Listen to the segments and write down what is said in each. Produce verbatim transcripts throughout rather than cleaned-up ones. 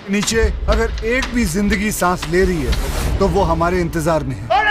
नीचे अगर एक भी जिंदगी सांस ले रही है तो वो हमारे इंतजार में है।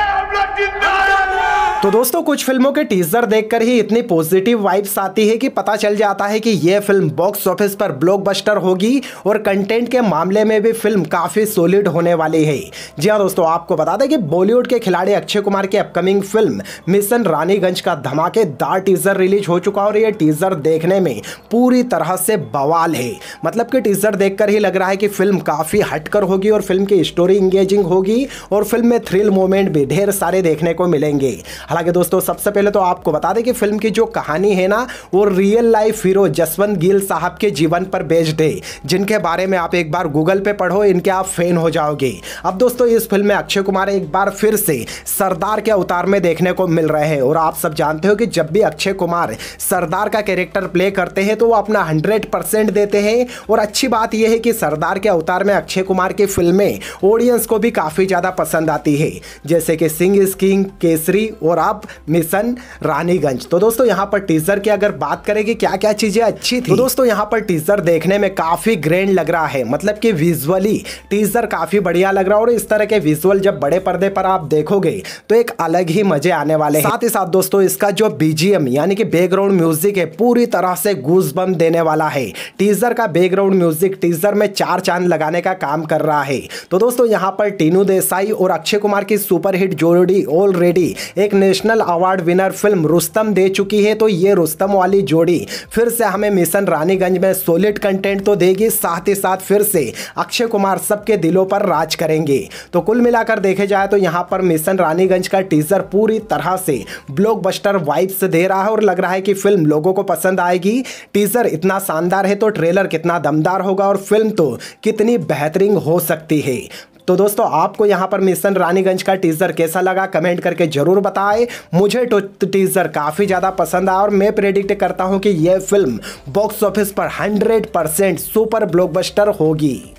तो दोस्तों कुछ फिल्मों के टीजर देखकर ही इतनी पॉजिटिव वाइब्स आती है कि पता चल जाता है कि यह फिल्म बॉक्स ऑफिस पर ब्लॉकबस्टर होगी और कंटेंट के मामले में भी फिल्म काफी सॉलिड होने वाली है। जी हाँ दोस्तों, आपको बता दें कि बॉलीवुड के खिलाड़ी अक्षय कुमार की अपकमिंग फिल्म मिशन रानीगंज का धमाकेदार टीजर रिलीज हो चुका और यह टीजर देखने में पूरी तरह से बवाल है। मतलब कि टीजर देखकर ही लग रहा है कि फिल्म काफी हटकर होगी और फिल्म की स्टोरी इंगेजिंग होगी और फिल्म में थ्रिल मोमेंट भी ढेर सारे देखने को मिलेंगे। हालांकि दोस्तों सबसे पहले तो आपको बता दें कि फिल्म की जो कहानी है ना वो real life hero Jaswant Gill साहब के जीवन पर बेस्ड है, जिनके बारे में आप एक बार गूगल पे पढ़ो, इनके आप फैन हो जाओगे। अब दोस्तों इस फिल्म में अक्षय कुमार एक बार फिर से सरदार के अवतार में देखने को मिल रहे हैं और आप सब जानते हो कि जब भी अक्षय कुमार सरदार का कैरेक्टर प्ले करते हैं तो वो अपना हंड्रेड परसेंट देते हैं। और अच्छी बात यह है कि सरदार के अवतार में अक्षय कुमार की फिल्में ऑडियंस को भी काफी ज्यादा पसंद आती है, जैसे कि सिंह इज किंग, केसरी और आप मिशन रानीगंज। तो दोस्तों यहाँ पर टीजर की अगर बात करें कि क्या क्या चीजें अच्छी थी, तो दोस्तों यहाँ पर टीजर देखने में काफी ग्रैंड लग रहा है। मतलब कि विजुअली टीजर काफी बढ़िया लग रहा है और इस तरह के विजुअल जब बड़े पर्दे पर आप देखोगे तो एक अलग ही मजे आने वाले हैं। साथ ही साथ दोस्तों इसका जो बीजीएम यानी कि बैकग्राउंड म्यूजिक है पूरी तरह से गूज़बम्प देने वाला है। टीजर का बैकग्राउंड म्यूजिक टीजर में चार चांद लगाने का काम कर रहा है। तो दोस्तों यहाँ पर टीनू देसाई और अक्षय कुमार की सुपरहिट जोड़ी ऑलरेडी एक national award winner film Rustom दे चुकी है। तो ये रुस्तम वाली जोड़ी फिर से हमें मिशन रानीगंज में सॉलिड कंटेंट तो देगी, साथ ही साथ फिर से अक्षय कुमार सबके दिलों पर राज करेंगे। तो कुल मिलाकर देखे जाए तो यहाँ पर मिशन रानीगंज का टीजर पूरी तरह से ब्लॉकबस्टर वाइब्स दे रहा है और लग रहा है कि फिल्म लोगों को पसंद आएगी। टीजर इतना शानदार है तो ट्रेलर कितना दमदार होगा और फिल्म तो कितनी बेहतरीन हो सकती है। तो दोस्तों आपको यहाँ पर मिशन रानीगंज का टीजर कैसा लगा कमेंट करके जरूर बताएं। मुझे तो टीजर काफ़ी ज़्यादा पसंद आया और मैं प्रेडिक्ट करता हूँ कि यह फिल्म बॉक्स ऑफिस पर हंड्रेड परसेंट सुपर ब्लॉकबस्टर होगी।